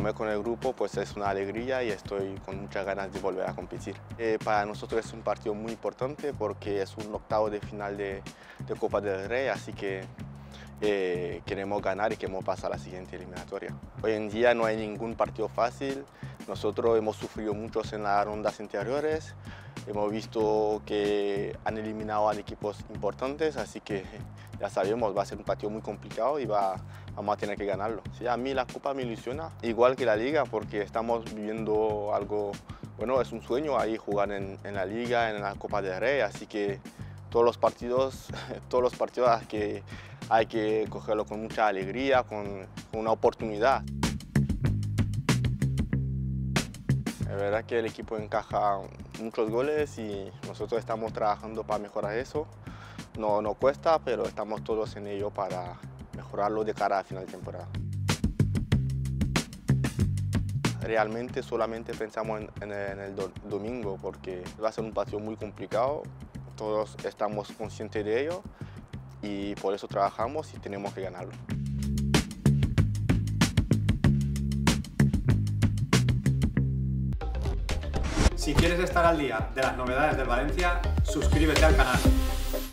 comer con el grupo pues es una alegría y estoy con muchas ganas de volver a competir. Para nosotros es un partido muy importante porque es un octavo de final de Copa del Rey, así que queremos ganar y queremos pasar a la siguiente eliminatoria. Hoy en día no hay ningún partido fácil, nosotros hemos sufrido muchos en las rondas anteriores, hemos visto que han eliminado a equipos importantes, así que ya sabemos, va a ser un partido muy complicado y vamos a tener que ganarlo. Sí, a mí la Copa me ilusiona, igual que la Liga, porque estamos viviendo algo, bueno, es un sueño ahí jugar en la Liga, en la Copa del Rey, así que todos los partidos hay que cogerlo con mucha alegría, con una oportunidad. La verdad que el equipo encaja muchos goles y nosotros estamos trabajando para mejorar eso. No cuesta, pero estamos todos en ello para mejorarlo de cara a final de temporada. Realmente solamente pensamos en el domingo porque va a ser un partido muy complicado, todos estamos conscientes de ello y por eso trabajamos y tenemos que ganarlo. Si quieres estar al día de las novedades del Valencia, suscríbete al canal.